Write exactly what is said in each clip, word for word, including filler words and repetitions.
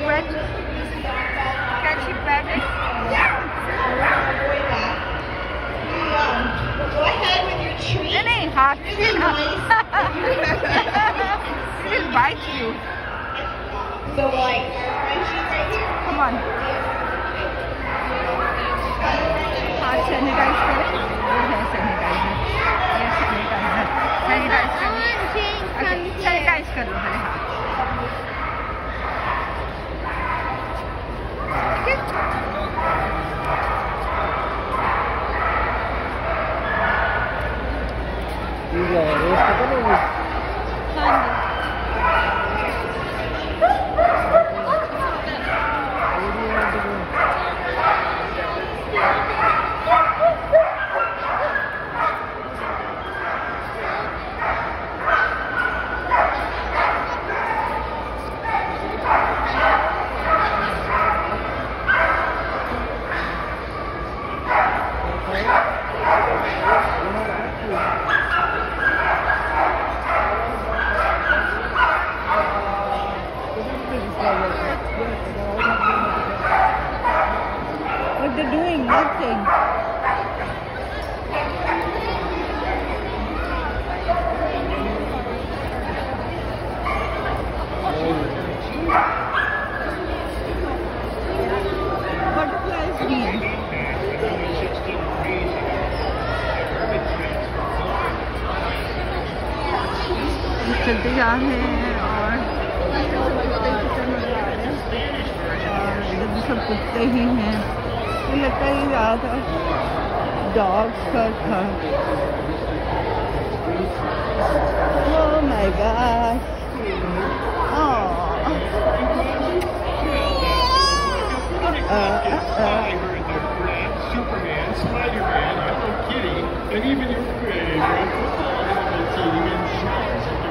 wet? Can she pet it? Go ahead with your treat. No, no, hot. It will bite you. So like, Frenchie right here. Come on. हाथ sanitise करें. वो है sanitiser. ये sanitiser. Sanitise करें. Sanitise कर लो मेरे हाथ. ठीक है. What they're doing? Nothing. Butterflies mean. चलते जा रहे हैं और इधर सब कुत्ते ही हैं. मुझे लगता ही रहा था डॉग का था. Oh my gosh. Oh. Uh, uh, uh. Superman, Spider-Man, Hello Kitty, and even your favorite football team in shots of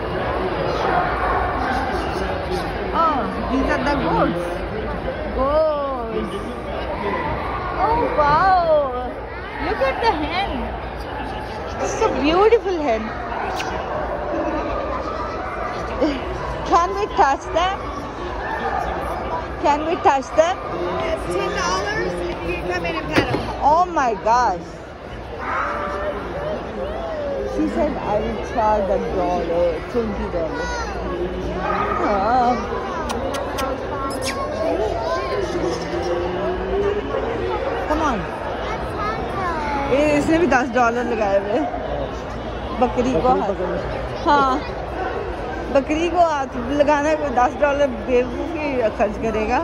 the Oh, these are the goats. Goats. Oh wow! Look at the hen. It's a beautiful hen. Can we touch them? Can we touch them? It's ten dollars if you come in and pet them. Oh my gosh! She said I will charge a dollar, twenty dollars. Oh. Come on. ये इसने भी दस dollar लगाए हुए बकरी को हाथ. हाँ, बकरी को हाथ लगाना कोई दस डॉलर बेवकूफ़ी खर्च करेगा.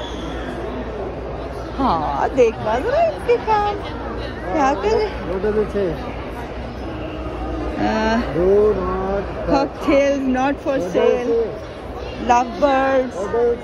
हाँ, देखना जरा इसके काम क्या करे. Cocktails not for sale. Lovebirds.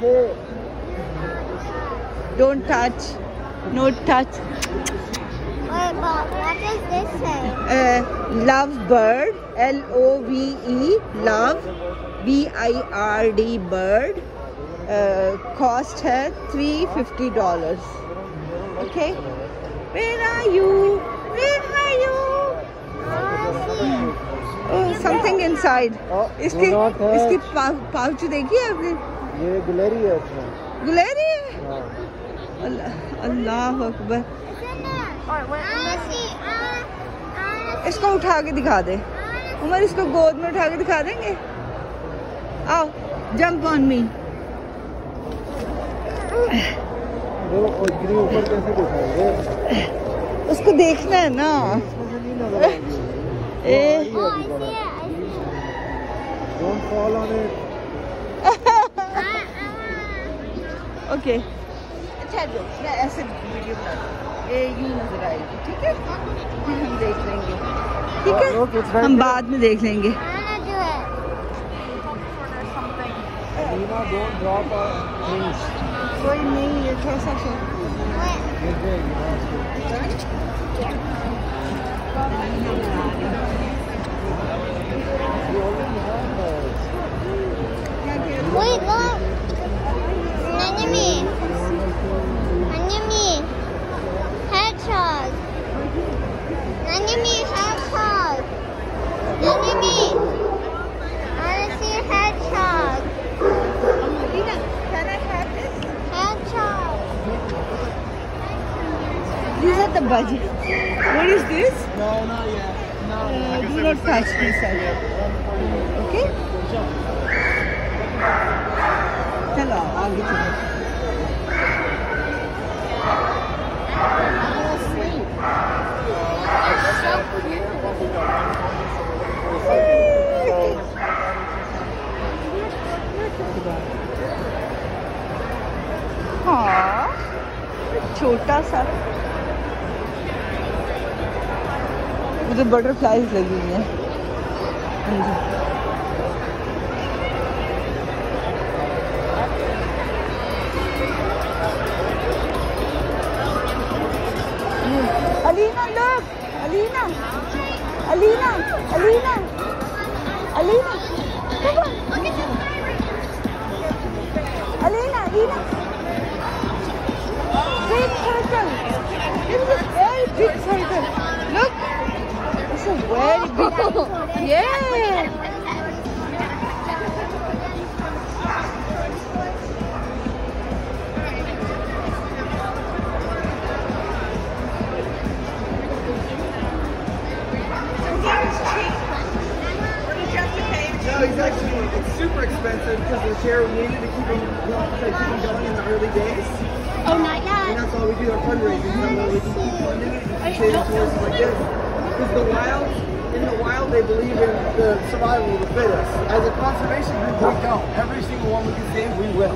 Don't touch. No touch. Wait, Bob, what does this say? Uh, Lovebird. L O V E. Love. B I R D bird. Uh, cost है three fifty dollars. Okay. Where are you? Where are you? Oh, something inside. इसकी इसकी pouch देखिए आपने. ये गुलेरी है इसमें. गुलेरी है. अल्लाह अल्लाह अकबर. इसको उठा के दिखा दे. उमर इसको गोद में उठा के दिखा देंगे. आओ, जंप ऑन मी. ऊपर कैसे दिखाएंगे? उसको देखना है ना. ए Oh, I see it. I see it. Don't fall on it. Okay. अच्छा जो मैं ऐसे वीडियो बना ये यूँ नजर आएगी. ठीक है, फिर हम देख लेंगे. ठीक है, हम बाद में देख लेंगे. I wanna do it. Nina, don't drop our things. कोई नहीं, ये थोड़ा सा show. Wait, look. Enemy. Enemy. Hedgehog. Enemy hedgehog. Enemy. I wanna see a hedgehog. Lina, can I have this? not the budget. What is this? No, not yet. Not Uh, do not touch this side. Okay? चलो आगे चलो. हाँ छोटा सा उधर butterflies लगी हुई हैं अंदर. Alina, look! Alina! Alina! Alina! Alina! Come on! Alina! Alina! Big circle! It's a very big circle! Look! It's a very big yeah! No, he's actually, it's super expensive because the chair we needed to keep him, to keep him going in the early days. Oh, not And yet. that's why we do our fundraising, so that we can keep funding it and save it towards like this. Because the wild, in the wild, they believe in the survival of the fittest. As a conservation group, we don't. Every single one we can save, we will.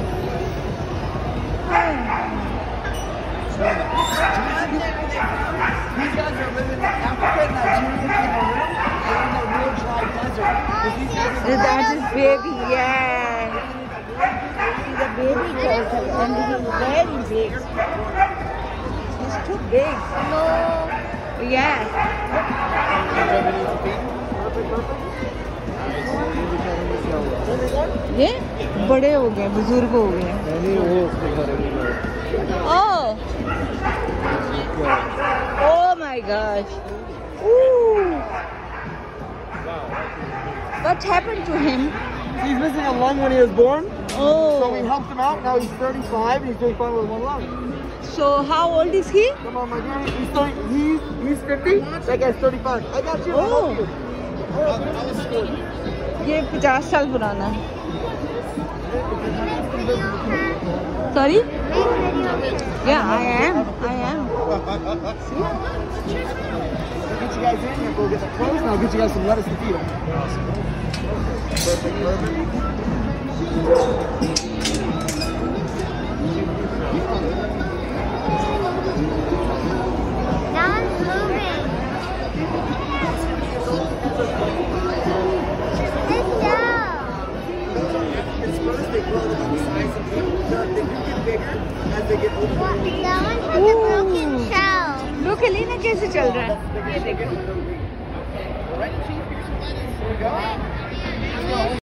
These guys are living in Africa, Nigeria, Cameroon. They're in the real dry desert. But these guys are That is baby, yeah. He's a baby turtle and he's very big. He's too big. No. Yeah. ये बड़े हो गए, बुजुर्ग हो गए. Oh. Oh my gosh. Ooh. What happened to him? He's missing a lung when he was born, Oh. so we helped him out. Now he's thirty-five and he's doing fine with one lung. So how old is he? Come on, my dear. He's, thirty, he's, he's fifty. That guy's thirty-five. I got you. I'll help you. ये पचास साल पुराना है. Sorry? Yeah, I am. I am. I'll get you guys in here. Go get the clothes and I'll get you guys some lettuce to feed them. Perfect, perfect. That one's moving. Sit down. It's first they grow to the size of the They do get bigger as they get older. What? That one has a broken shell. Look, Elina कैसे चल रहा है? All right, Chief, here's some lettuce. Here we go.